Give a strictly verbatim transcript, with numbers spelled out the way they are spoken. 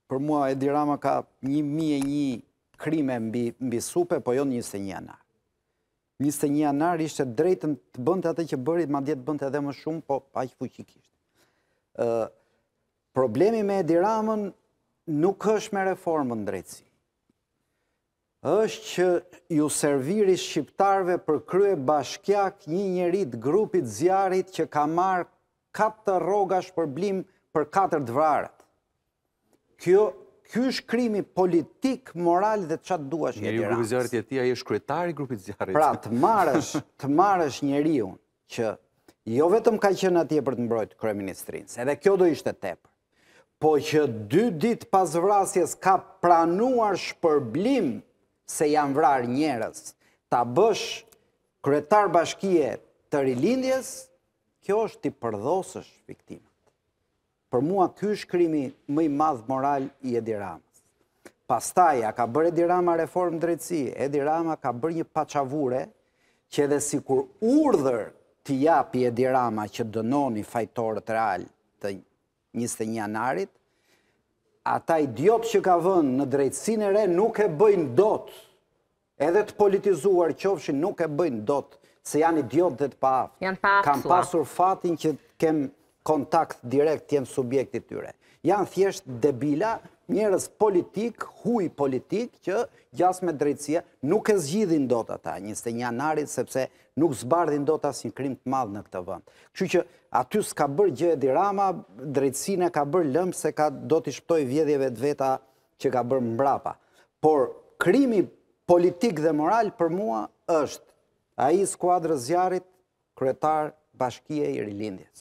për mua Edi Rama ka një mijë e një krime mbi, mbi supe, po jo njëzet e një janar. njëzet e një janar ishte drejtën të bënte atë që bëri, madje të bënte edhe më shumë, po aq fuqikisht. Uh, problemi me Edi Ramën nuk është me reformën drejtësi. Është që ju serviri shqiptarve për krye bashkjak një njerit grupit zjarit që ka marrë katër rroga shpërblim për katër të vrarët. Kjo, ky është krimi politik, moral dhe çfarë duash Edi Ramës. Njeriu grupit zjarit e tij, ai është kryetari i grupit zjarit. Pra, të marrësh, të marrësh njeriu që jo vetëm ka qenë atje për të mbrojtur kryeministrinë, edhe kjo do ishte tepër, po që dy ditë pas vrasjes ka pranuar shpërblim se janë vrarë njerëz, ta bësh kryetar bashkie të rilindjes, kjo është ti përdhosësh viktimat. Për mua ky është krimi më i madh moral i Edi Ramës. Pastaj, a ka bërë Edi Rama reformë drejtësi? Edi Rama ka bërë një paçavure që edhe sikur urdhër t'i japi Edi Rama që dënoni fajtorët real të njëzet e një janarit, ata idiot që ka vënë në drejtësinë e re nuk e bëjnë dot. Edhe të politizuar qofshin nuk e bëjnë dot, se janë idiot dhe të paaftë. Janë paaftë. Kam pasur fatin që kem kontakt direkt, jem subjekti tyre. Janë thjesht debila, njerëz politik, huj politik, që gjas me drejtësia nuk e zgjidhin dot ata njëzet e një janarit, sepse nuk zbardhin dot asnjë krim të madh në këtë vend. Kështu që aty s'ka bërë gjë Edi Rama, drejtësinë ka bërë lëmë se ka do t'i shpëtoj vjedhjeve të veta që ka bërë mbrapa. Por krimi politik dhe moral për mua është ai skuadrës zjarit, kryetar bashkie i rilindjes.